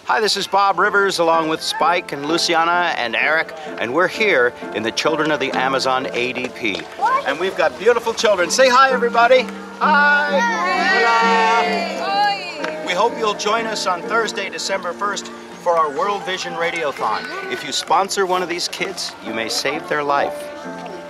Hi, this is Bob Rivers along with Spike and Luciana and Eric, and we're here in the Children of the Amazon ADP. And we've got beautiful children. Say hi, everybody. Hi. Hola. We hope you'll join us on Thursday, December 1st for our World Vision Radiothon. If you sponsor one of these kids, you may save their life.